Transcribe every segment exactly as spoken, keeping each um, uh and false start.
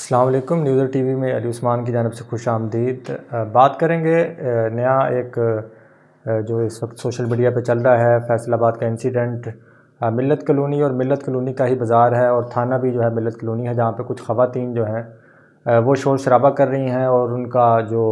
अस्सलाम वालेकुम। न्यूज़र टीवी में अली उस्मान की जानिब से खुश आमदीद। बात करेंगे नया एक जो इस वक्त सोशल मीडिया पे चल रहा है फैसलाबाद का इंसिडेंट। मिल्लत कॉलोनी और मिल्लत कॉलोनी का ही बाज़ार है और थाना भी जो है मिल्लत कॉलोनी है, जहाँ पे कुछ ख़वातीन जो हैं वो शोर शराबा कर रही हैं और उनका जो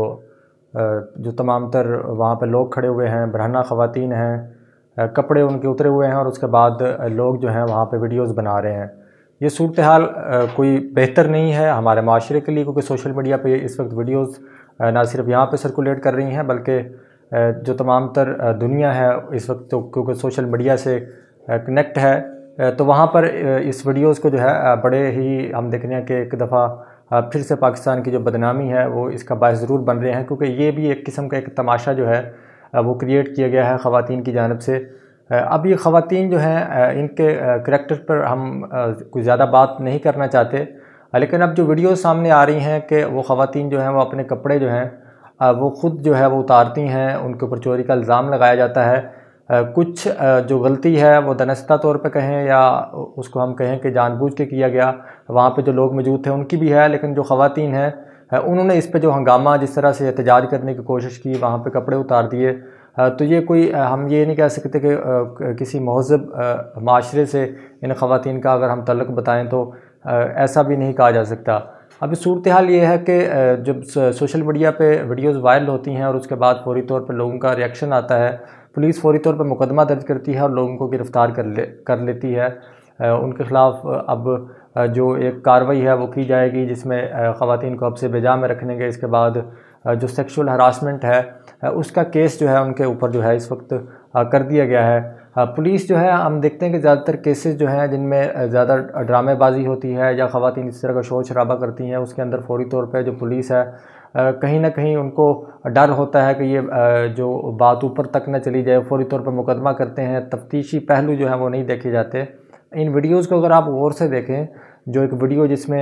जो तमाम तर वहाँ पे लोग खड़े हुए हैं, बरहना ख़वातीन हैं, कपड़े उनके उतरे हुए हैं और उसके बाद लोग जो हैं वहाँ पे वीडियोज़ बना रहे हैं। ये सूरत हाल कोई बेहतर नहीं है हमारे माशरे के लिए, क्योंकि सोशल मीडिया पे इस वक्त वीडियोज़ ना सिर्फ यहाँ पे सर्कुलेट कर रही हैं बल्कि जो तमाम तर दुनिया है इस वक्त, तो क्योंकि सोशल मीडिया से कनेक्ट है, तो वहाँ पर इस वीडियोज़ को जो है बड़े ही हम देख रहे हैं कि एक दफ़ा फिर से पाकिस्तान की जो बदनामी है वो इसका बायस ज़रूर बन रहे हैं, क्योंकि ये भी एक किस्म का एक तमाशा जो है वो क्रिएट किया गया है ख़वातीन की जानिब से। अब ये ख़वातीन जो हैं इनके करैक्टर पर हम कुछ ज़्यादा बात नहीं करना चाहते, लेकिन अब जो वीडियो सामने आ रही हैं कि वो ख़वातीन जो हैं वो अपने कपड़े जो हैं वो ख़ुद जो है वो उतारती हैं, उनके ऊपर चोरी का इल्ज़ाम लगाया जाता है। कुछ जो गलती है वो दनस्ता तौर पे कहें या उसको हम कहें कि जानबूझ के किया गया, वहाँ पे जो लोग मौजूद थे उनकी भी है, लेकिन जो ख़वातीन हैं उन्होंने इस पे जो हंगामा जिस तरह से एहतजाज करने की कोशिश की, वहाँ पे कपड़े उतार दिए, तो ये कोई हम ये नहीं कह सकते कि किसी महज़ब माशरे से इन ख़वातीन का अगर हम तल्लुक़ बताएं तो ऐसा भी नहीं कहा जा सकता। अभी सूरत हाल ये है कि जब सोशल मीडिया पे वीडियोज़ वायरल होती हैं और उसके बाद फ़ौरी तौर पर लोगों का रिएक्शन आता है, पुलिस फ़ौरी तौर पर मुकदमा दर्ज करती है और लोगों को गिरफ़्तार कर ले कर लेती है। उनके ख़िलाफ़ अब जो एक कार्रवाई है वो की जाएगी, जिसमें ख़वातीन को हब्से बेजा में रखने के इसके बाद जो सेक्सुअल हरासमेंट है उसका केस जो है उनके ऊपर जो है इस वक्त कर दिया गया है। पुलिस जो है हम देखते हैं कि ज़्यादातर केसेस जो हैं जिनमें ज़्यादा ड्रामेबाजी होती है या ख़वातीन इस तरह का शोर शराबा करती हैं, उसके अंदर फ़ौरी तौर पे जो पुलिस है कहीं ना कहीं उनको डर होता है कि ये जो बात ऊपर तक न चली जाए, फ़ौरी तौर पर मुकदमा करते हैं, तफ्तीशी पहलू जो है वो नहीं देखे जाते। इन वीडियोज़ को अगर आप गौर से देखें, जो एक वीडियो जिसमें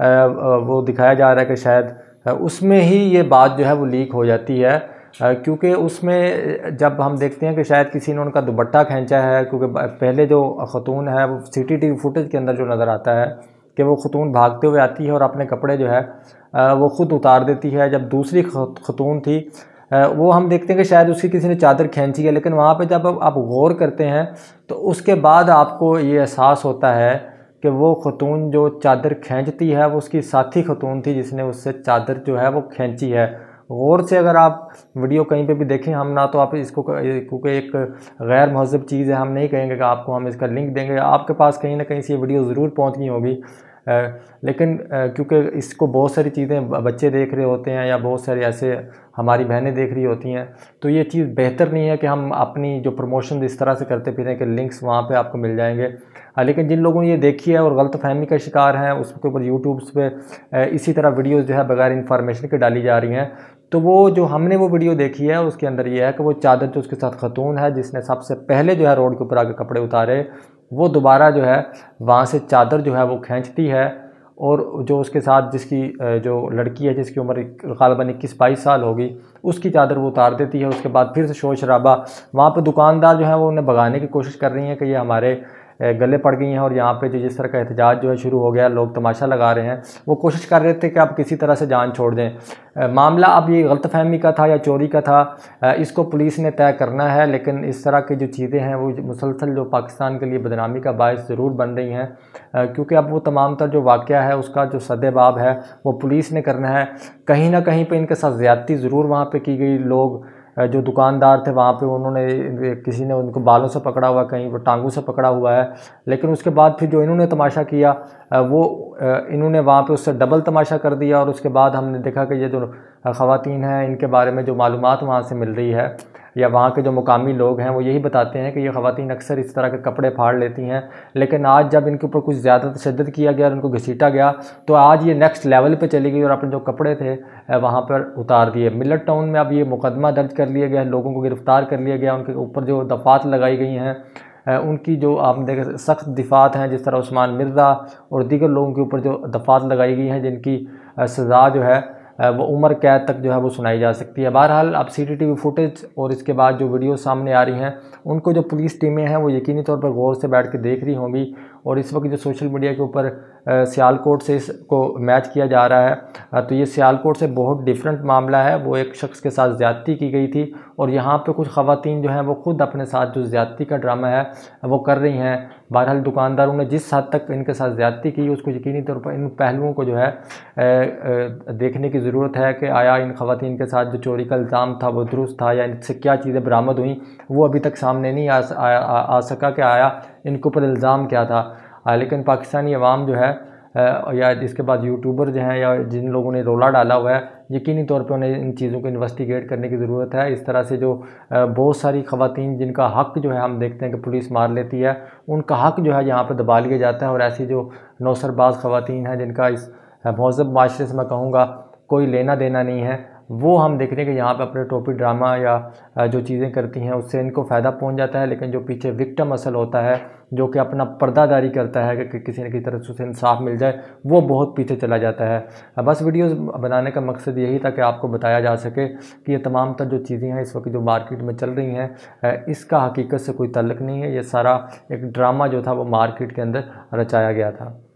वो दिखाया जा रहा है कि शायद उसमें ही ये बात जो है वो लीक हो जाती है, क्योंकि उसमें जब हम देखते हैं कि शायद किसी ने उनका दुपट्टा खींचा है, क्योंकि पहले जो खतून है वो C T T V footage के अंदर जो नज़र आता है कि वो खतून भागते हुए आती है और अपने कपड़े जो है वो ख़ुद उतार देती है। जब दूसरी खतून थी वो हम देखते हैं कि शायद उसकी किसी ने चादर खींची है, लेकिन वहाँ पे जब आप गौर करते हैं तो उसके बाद आपको ये एहसास होता है कि वो खतून जो चादर खींचती है वो उसकी साथी खतून थी जिसने उससे चादर जो है वो खींची है। गौर से अगर आप वीडियो कहीं पे भी देखें, हम ना तो आप इसको, क्योंकि एक गैर महज़ब चीज़ है, हम नहीं कहेंगे कि आपको हम इसका लिंक देंगे, आपके पास कहीं ना कहीं से ये वीडियो ज़रूर पहुंच गई होगी, लेकिन क्योंकि इसको बहुत सारी चीज़ें बच्चे देख रहे होते हैं या बहुत सारे ऐसे हमारी बहनें देख रही होती हैं, तो ये चीज़ बेहतर नहीं है कि हम अपनी जो प्रमोशन इस तरह से करते फिरें कि लिंक्स वहाँ पे आपको मिल जाएंगे। लेकिन जिन लोगों ने ये देखी है और गलत फहमी का शिकार हैं, उसके ऊपर यूट्यूब्स पे इसी तरह वीडियोज़ जो है बगैर इन्फॉर्मेशन के डाली जा रही हैं, तो वो जो हमने वो वीडियो देखी है उसके अंदर ये है कि वो चादर जो उसके साथ खतून है जिसने सबसे पहले जो है रोड के ऊपर आके कपड़े उतारे, वो दोबारा जो है वहाँ से चादर जो है वो खींचती है और जो उसके साथ जिसकी जो लड़की है जिसकी उम्र ग़ालिबन इक्कीस बाईस साल होगी, उसकी चादर वो उतार देती है। उसके बाद फिर से शोर शराबा, वहाँ पे दुकानदार जो है वो उन्हें भगाने की कोशिश कर रही हैं कि ये हमारे गले पड़ गई हैं और यहाँ पे जो जिस तरह का एहतजाज जो है शुरू हो गया, लोग तमाशा लगा रहे हैं, वो कोशिश कर रहे थे कि आप किसी तरह से जान छोड़ दें। मामला अब ये गलतफहमी का था या चोरी का था, इसको पुलिस ने तय करना है, लेकिन इस तरह की जो चीज़ें हैं वो मुसलसल जो पाकिस्तान के लिए बदनामी का बायस ज़रूर बन रही हैं, क्योंकि अब वो तमाम तर जो वाक़या है उसका जो सद्देबाब है वो पुलिस ने करना है। कहीं ना कहीं पर इनके साथ ज़्यादती ज़रूर वहाँ पर की गई। लोग जो दुकानदार थे वहाँ पे उन्होंने, किसी ने उनको बालों से पकड़ा हुआ, कहीं वो टांगों से पकड़ा हुआ है, लेकिन उसके बाद फिर जो इन्होंने तमाशा किया वो इन्होंने वहाँ पे उससे डबल तमाशा कर दिया। और उसके बाद हमने देखा कि ये जो ख़वातीन हैं इनके बारे में जो मालूमात वहाँ से मिल रही है या वहाँ के जो मुकामी लोग हैं वो यही बताते हैं कि ये ख़वातीन अक्सर इस तरह के कपड़े फाड़ लेती हैं, लेकिन आज जब इनके ऊपर कुछ ज़्यादा तशद्दुद किया गया और इनको घसीटा गया तो आज ये नेक्स्ट लेवल पे चली गई और अपने जो कपड़े थे वहाँ पर उतार दिए। मिल्लत टाउन में अब ये मुकदमा दर्ज कर लिया गया, लोगों को गिरफ़्तार कर लिया गया, उनके ऊपर जो दफ़ात लगाई गई हैं उनकी जो आप देखें सख्त दिफ़ात हैं, जिस तरह उस्मान मिर्ज़ा और दीगर लोगों के ऊपर जो दफ़ात लगाई गई हैं जिनकी सज़ा जो है वो उम्र कैद तक जो है वो सुनाई जा सकती है। बहरहाल अब C C T V footage और इसके बाद जो वीडियो सामने आ रही हैं उनको जो पुलिस टीमें हैं वो यकीनी तौर पर गौर से बैठ के देख रही होंगी और इस वक्त जो सोशल मीडिया के ऊपर सियालकोट से इसको मैच किया जा रहा है, तो ये सियालकोट से बहुत डिफरेंट मामला है। वो एक शख्स के साथ ज़्यादती की गई थी और यहाँ पे कुछ ख़वातीन जो हैं वो खुद अपने साथ जो ज़्यादती का ड्रामा है वो कर रही हैं। बहरहाल दुकानदारों ने जिस हद तक इनके साथ ज़्यादती की उसको यकीनी तौर पर इन पहलुओं को जो है देखने की ज़रूरत है कि आया इन ख़वातीन के साथ जो चोरी का इल्ज़ाम था वो दुरुस्त था या इनसे क्या चीज़ें बरामद हुई वो अभी तक सामने नहीं आ, आ, आ, आ सका कि आया इनके ऊपर इल्ज़ाम क्या था। लेकिन पाकिस्तानी अवाम जो है या इसके बाद यूट्यूबर जो हैं या जिन लोगों ने रोला डाला हुआ है, यकीनी तौर पे उन्हें इन चीज़ों को इन्वेस्टिगेट करने की ज़रूरत है। इस तरह से जो बहुत सारी ख़वातीन जिनका हक़ जो है हम देखते हैं कि पुलिस मार लेती है, उनका हक़ जो है यहाँ पर दबा लिया जाता है और ऐसी जो नौसरबाज ख़वातीन हैं जिनका इस महज़ब माशरे से मैं कहूँगा कोई लेना देना नहीं है, वो हम देख रहे हैं कि यहाँ पे अपने टोपी ड्रामा या जो चीज़ें करती हैं उससे इनको फ़ायदा पहुँच जाता है। लेकिन जो पीछे विक्टिम असल होता है जो कि अपना पर्दादारी करता है कि किसी न किसी तरह से उसे इंसाफ मिल जाए, वो बहुत पीछे चला जाता है। बस वीडियोस बनाने का मकसद यही था कि आपको बताया जा सके कि ये तमाम तर जो चीज़ें हैं इस वक्त जो मार्केट में चल रही हैं इसका हकीकत से कोई ताल्लुक़ नहीं है। ये सारा एक ड्रामा जो था वो मार्केट के अंदर रचाया गया था।